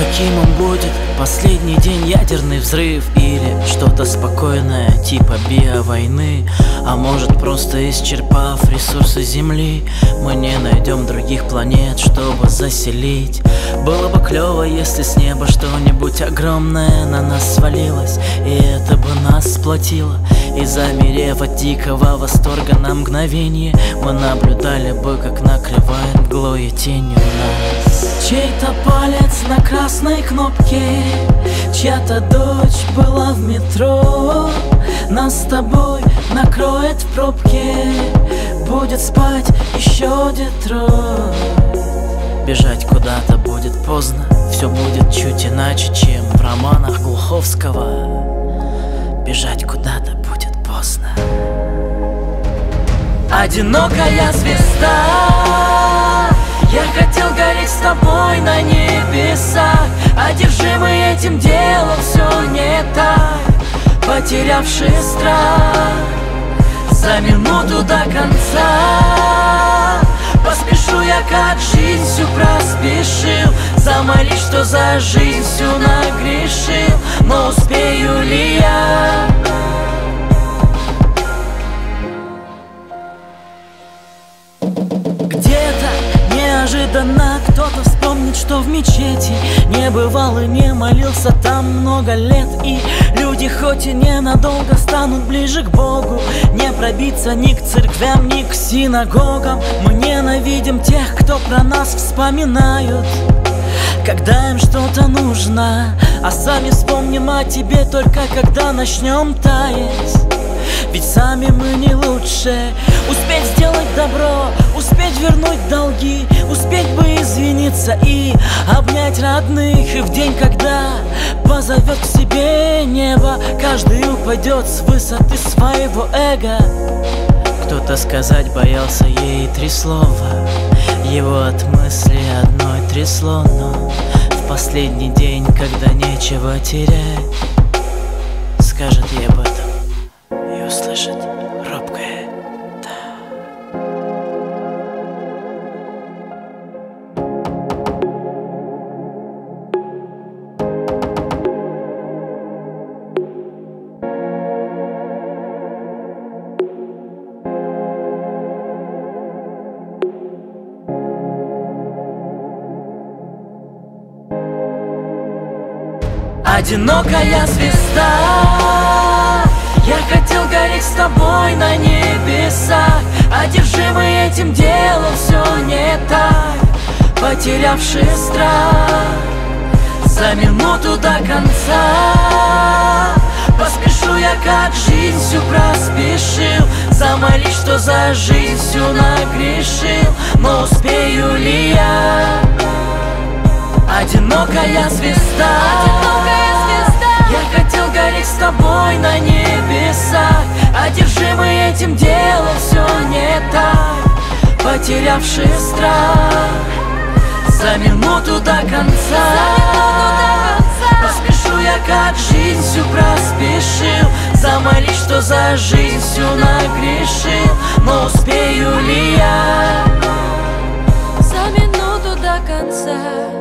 каким он будет последний день, ядерный взрыв или что-то спокойное, типа биовойны. А может, просто исчерпав ресурсы Земли, мы не найдем других планет, чтобы заселить. Было бы клево, если с неба что-нибудь огромное на нас свалилось, и это бы нас сплотило. И замерев от дикого восторга на мгновение, мы наблюдали бы, как накрывает мглой и тенью нас. Чей-то палец на красной кнопке, чья-то дочь была в метро. Нас с тобой накроет в пробке, будет спать еще Детройт. Бежать куда-то будет поздно, все будет чуть иначе, чем в романах Глуховского. Бежать куда-то будет поздно. Одинокая звезда, я хотел гореть с тобой на небесах, одержимый этим делом все не так, потерявший страх. За минуту до конца поспешу я, как жизнь всю проспешил. Замолись, что за жизнь всю нагрешил, но успею ли я? Где-то неожиданно кто-то вспомнит, что в мечети не бывал и не молился там много лет. И люди хоть и ненадолго станут ближе к Богу, не пробиться ни к церквям, ни к синагогам. Мы ненавидим тех, кто про нас вспоминают, когда им что-то нужно, а сами вспомним о тебе только когда начнем таять. Ведь сами мы не лучше. Успеть сделать добро, успеть вернуть долги, успеть бы извиниться и обнять родных. И в день, когда позовет к себе небо, каждый упадет с высоты своего эго. Кто-то сказать боялся ей 3 слова, его от мысли одной трясло. Но в последний день, когда нечего терять, скажет ей об этом и услышит робкое «да». Одинокая звезда, я хотел гореть с тобой на небесах, одержимый этим делом все не так, потерявший страх. За минуту до конца поспешу я, как жизнь всю проспешил. Замолись, что за жизнь всю нагрешил, но успею ли я? Одинокая звезда, я хотел гореть с тобой на небесах, одержимый этим делом все не так, потерявший страх. За минуту до конца поспешу я, как жизнь всю проспешил. Замолись, что за жизнь всю нагрешил, но успею ли я? За минуту до конца